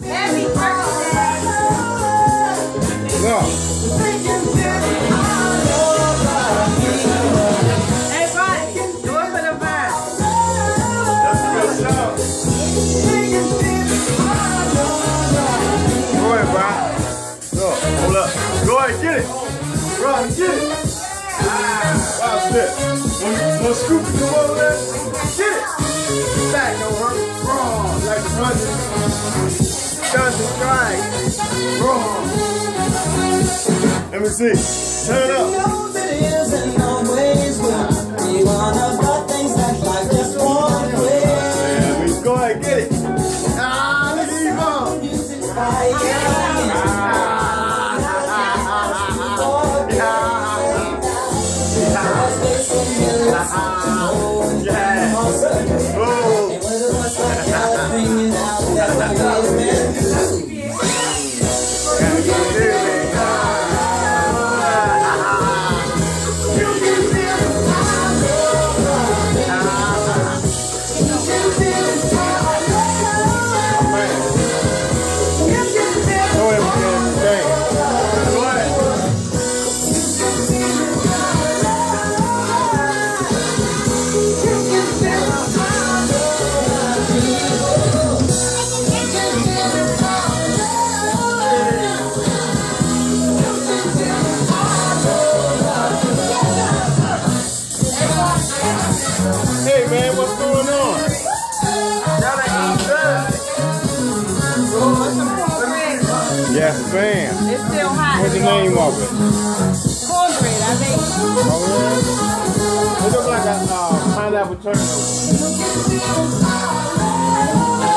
Happy birthday. Go. Hey, Ronnie, do it for the verse. That's a good song. Go ahead, Brian. Go. Hold up. Go ahead, get it. Ron, get it. Watch this. When Scoop come over there, get it. Back over. Wrong. Like the punches. Johnson strike. Wrong. Let me see. Turn it up. Go ahead, get it. Ah, look at you go. Hey man, what's going on? Yes, fam. It's still hot. What's the name of it? Cornbread, I think. Oh, yeah? It looks like a pineapple turnover.